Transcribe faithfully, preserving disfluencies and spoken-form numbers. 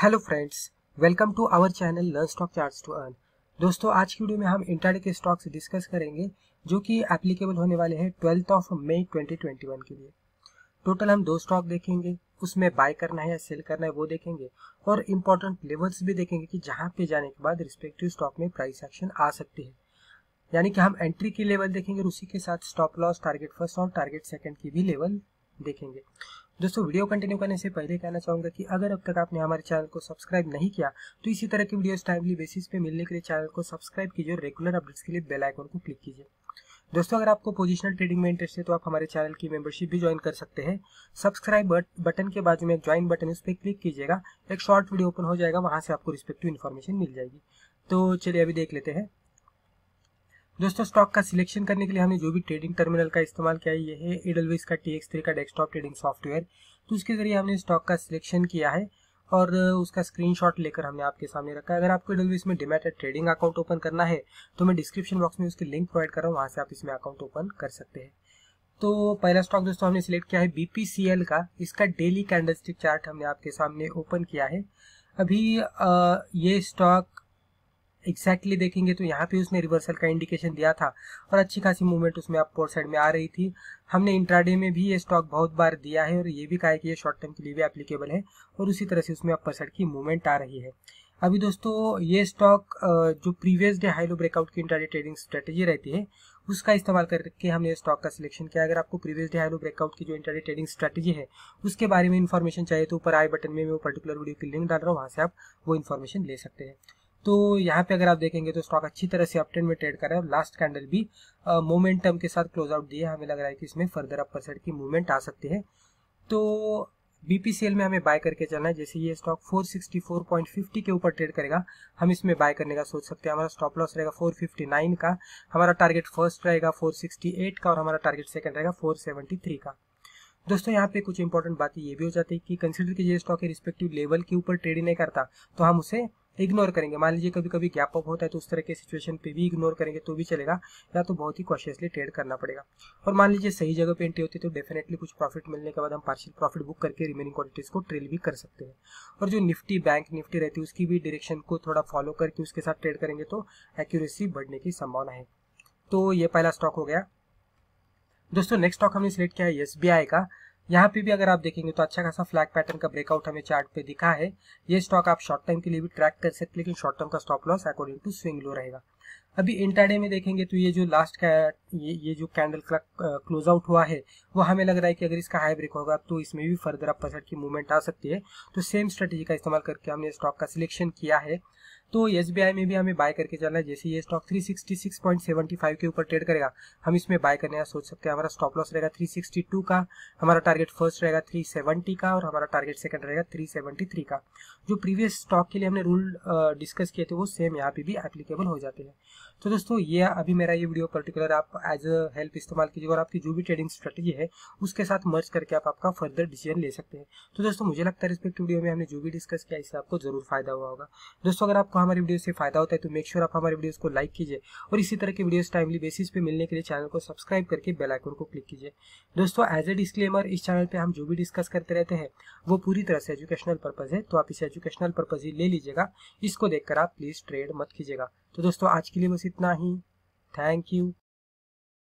Hello friends, welcome to our channel learn stock charts to earn. दोस्तों, आज की video में हम इंट्राडे के स्टॉक्स डिस्कस करेंगे जो कि एप्लीकेबल होने वाले हैं twelfth of May twenty twenty one के लिए। टोटल हम दो स्टॉक देखेंगे, उसमें बाय करना है या सेल करना है वो देखेंगे और इम्पोर्टेंट लेवल्स भी देखेंगे कि जहां पे जाने के बाद रिस्पेक्टिव स्टॉक में प्राइस एक्शन आ सकती है। यानी कि हम एंट्री की लेवल देखेंगे और उसी के साथ स्टॉप लॉस, टारगेट फर्स्ट और टारगेट सेकंड की भी लेवल देखेंगे। दोस्तों, वीडियो कंटिन्यू करने से पहले कहना चाहूंगा कि अगर अब तक आपने हमारे चैनल को सब्सक्राइब नहीं किया तो इसी तरह की वीडियोस टाइमली बेसिस पे मिलने के लिए चैनल को सब्सक्राइब कीजिए और रेगुलर अपडेट्स के लिए बेल आइकन को क्लिक कीजिए। दोस्तों, अगर आपको पोजिशनल ट्रेडिंग में इंटरेस्ट है तो आप हमारे चैनल की मेंबरशिप भी ज्वाइन कर सकते हैं। सब्सक्राइब बटन के बाजू में एक ज्वाइन बटन है, उस पर क्लिक कीजिएगा, एक शॉर्ट वीडियो ओपन हो जाएगा, वहां से आपको रिस्पेक्टिव इन्फॉर्मेशन मिल जाएगी। तो चलिए अभी देख लेते हैं। दोस्तों, स्टॉक का सिलेक्शन करने के लिए हमने जो भी ट्रेडिंग टर्मिनल का इस्तेमाल किया है ये है एडलवेस का टी एक्स थ्री का डेस्कटॉप ट्रेडिंग सॉफ्टवेयर। तो उसके जरिए हमने स्टॉक का सिलेक्शन किया है और उसका स्क्रीनशॉट लेकर हमने आपके सामने रखा है। अगर आपको एडलवेस में डिमैट ट्रेडिंग अकाउंट ओपन करना है तो मैं डिस्क्रिप्शन बॉक्स में उसकी लिंक प्रोवाइड कर रहा हूँ, वहां से आप इसमें अकाउंट ओपन कर सकते हैं। तो पहला स्टॉक दोस्तों हमने सिलेक्ट किया है बीपीसीएल का। इसका डेली कैंडलस्टिक चार्ट हमने आपके सामने ओपन किया है। अभी आ, ये स्टॉक एग्जैक्टली exactly देखेंगे तो यहाँ पे उसने रिवर्सल का इंडिकेशन दिया था और अच्छी खासी मूवमेंट उसमें अपर साइड में आ रही थी। हमने इंट्राडे में भी ये स्टॉक बहुत बार दिया है और ये भी कहा है कि ये शॉर्ट टर्म के लिए भी एप्लीकेबल है और उसी तरह से उसमें अपर साइड की मूवमेंट आ रही है। अभी दोस्तों, ये स्टॉक जो previous day high low breakout की इंट्राडे ट्रेडिंग स्ट्रेटेजी रहती है उसका इस्तेमाल करके हमने स्टॉक का सिलेक्शन किया। अगर आपको previous day high low breakout की जो इंट्राडे ट्रेडिंग स्ट्रेटेजी है उसके बारे में इन्फॉर्मेशन चाहिए तो ऊपर आई बटन में मैं वो पर्टिकुलर वीडियो की लिंक डाल रहा हूँ, वहां से आप वो इन्फॉर्मेशन ले सकते हैं। तो यहाँ पे अगर आप देखेंगे तो स्टॉक अच्छी तरह से अपट्रेंड में ट्रेड कर रहा है और लास्ट कैंडल भी मोमेंटम के साथ क्लोज आउट दिए। हमें लग रहा है कि इसमें फर्दर अपर साइड की मूवमेंट आ सकती है। तो बीपीसीएल में हमें बाय करके चलना है। जैसे ये stock four sixty four point fifty के ऊपर ट्रेड करेगा हम इसमें बाय करने का सोच सकते हैं। हमारा स्टॉप लॉस रहेगा फोर फिफ्टी नाइन का, हमारा टारगेट फर्स्ट रहेगा फोर सिक्सटी एट का और हमारा टारगेट सेकंड रहेगा फोर सेवेंटी थ्री का। दोस्तों, यहाँ पे कुछ इंपॉर्टेंट बातें ये भी हो जाती है कि कंसीडर कीजिए स्टॉक के रिस्पेक्टिव लेवल के ऊपर ट्रेड नहीं करता तो हम उसे इग्नोर करेंगे। मान लीजिए कभी कभी गैप अप होता है तो उस तरह के सिचुएशन पे भी इग्नोर करेंगे तो भी चलेगा, या तो बहुत ही कॉशियसली ट्रेड करना पड़ेगा। और मान लीजिए सही जगह पे एंट्री होती है तो डेफिनेटली कुछ प्रॉफिट मिलने के बाद हम पार्शियल प्रॉफिट बुक करके रिमेनिंग क्वांटिटीज को ट्रेल भी कर सकते हैं। और जो निफ्टी बैंक निफ्टी रहती है उसकी भी डायरेक्शन को थोड़ा फॉलो करके उसके साथ ट्रेड करेंगे तो एक्यूरेसी बढ़ने की संभावना है। तो ये पहला स्टॉक हो गया। दोस्तों, नेक्स्ट स्टॉक हमने सिलेक्ट किया है एसबीआई का। यहाँ पे भी अगर आप देखेंगे तो अच्छा खासा फ्लैग पैटर्न का ब्रेकआउट हमें चार्ट पे दिखा है। ये स्टॉक आप शॉर्ट टाइम के लिए भी ट्रैक कर सकते हैं, लेकिन शॉर्ट टर्म का stop loss according to swing low रहेगा। अभी इंट्राडे में देखेंगे तो ये जो लास्ट का ये ये जो कैंडल का क्लोज आउट हुआ है वो हमें लग रहा है कि अगर इसका हाई ब्रेक होगा तो इसमें भी फर्दर अपर साइड की मूवमेंट आ सकती है। तो सेम स्ट्रेटेजी का इस्तेमाल करके हमने स्टॉक का सिलेक्शन किया है। तो एसबीआई में भी हमें बाय करके चलना है। जैसे ये stock three sixty six point seven five के ऊपर ट्रेड करेगा हम इसमें बाय करने का सोच सकते हैं। हमारा स्टॉप लॉस रहेगा थ्री सिक्सटी टू का, हमारा टारगेट फर्स्ट रहेगा थ्री सेवेंटी का और हमारा टारगेट सेकंड रहेगा थ्री सेवेंटी थ्री का। जो प्रीवियस स्टॉक के लिए हमने रूल डिस्कस किए थे वो सेम यहाँ पे भी एप्लीकेबल हो जाते हैं। तो दोस्तों, ये अभी मेरा ये वीडियो पर्टिकुलर आप एज अ हेल्प इस्तेमाल कीजिए और आपकी जो भी ट्रेडिंग स्ट्रेटेजी है उसके साथ मर्ज करके आप आपका फर्दर डिसीजन ले सकते हैं। तो दोस्तों, मुझे लगता है रिस्पेक्टिव वीडियो में हमने जो भी डिस्कस किया इससे आपको जरूर फायदा हुआ होगा। दोस्तों, अगर आपको हमारी वीडियो से फायदा होता है तो मेक श्योर आप हमारे वीडियोस को लाइक कीजिए और इसी तरह के वीडियोस टाइमली बेसिस पे मिलने के लिए चैनल को सब्सक्राइब करके बेल आइकन को क्लिक कीजिए। दोस्तों, एज ए डिस्क्लेमर, इस चैनल पे हम जो भी डिस्कस करते रहते हैं वो पूरी तरह से एजुकेशनल पर्पज है, तो आप इसे एजुकेशनल पर्पज ही ले लीजिएगा। इसको देखकर आप प्लीज ट्रेड मत कीजिएगा। तो दोस्तों, आज के लिए बस इतना ही। Thank you.